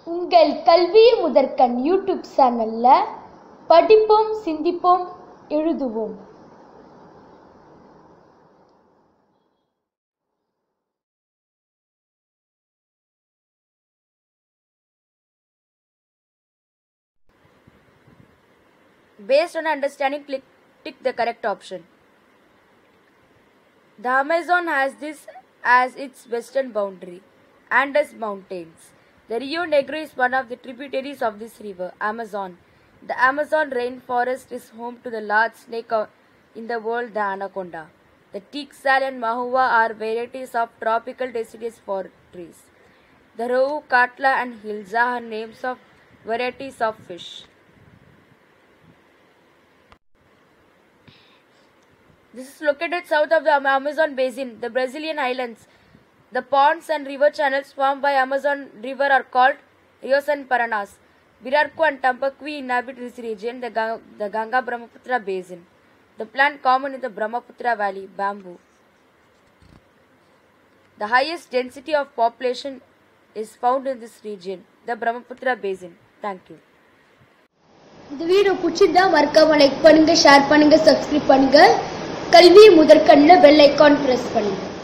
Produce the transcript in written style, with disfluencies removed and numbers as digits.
உங்கள் கல்வி முதற்கண் யூடியூப் சேனல்ல படிப்போம், சிந்திப்போம், எழுதுவோம். Based on understanding, tick the correct option. The Amazon has this as its western boundary, Andes Mountains. The Rio Negro is one of the tributaries of this river, Amazon. The Amazon rainforest is home to the large snake in the world, the anaconda. The teak-sal and mahua are varieties of tropical deciduous forest trees. The rohu, katla and hilza are names of varieties of fish. This is located south of the Amazon basin, the Brazilian islands. The ponds and river channels formed by Amazon river are called rios and paranas. Virarku and Tampakwi inhabit this region, the Ganga-Brahmaputra basin. The plant common in the Brahmaputra valley, bamboo. The highest density of population is found in this region, the Brahmaputra basin. Thank you. இந்த video பிடிச்சிருந்தா மறக்காம like பண்ணுங்க, share பண்ணுங்க, subscribe பண்ணுங்க. கல்வி முதற்கண்ணில் bell icon press பண்ணுங்க.